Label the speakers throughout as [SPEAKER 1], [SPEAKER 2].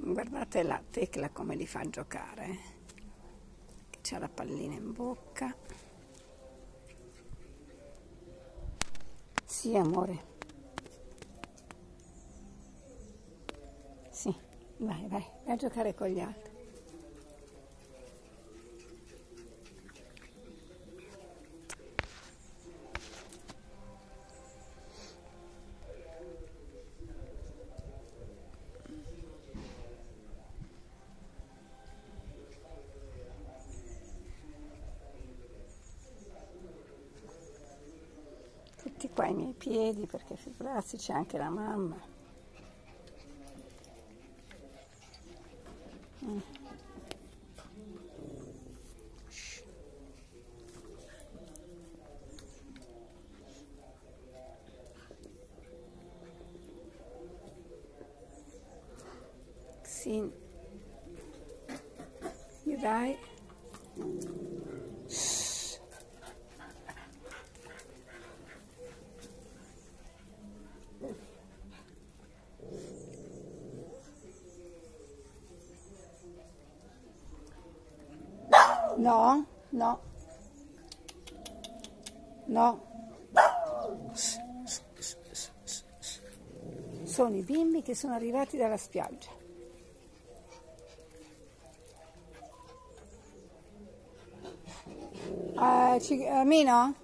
[SPEAKER 1] Guardate la Tecla come li fa giocare, che c'ha la pallina in bocca. Sì, amore. Sì, vai, vai a giocare con gli altri. Tutti qua i miei piedi, perché figurarsi c'è anche la mamma. Sì, dai. No, no, no. Sono i bimbi che sono arrivati dalla spiaggia. Mino?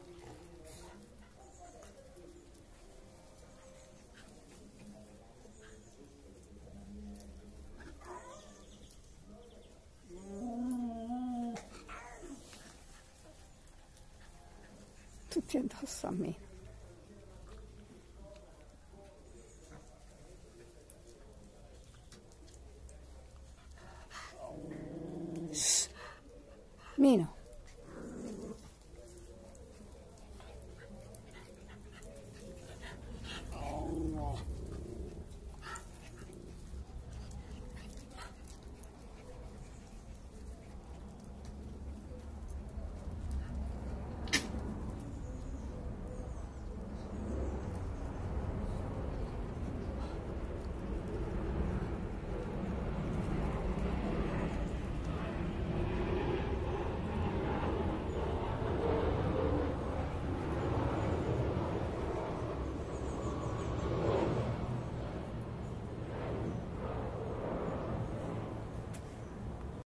[SPEAKER 1] Tutti addosso a me. Mino.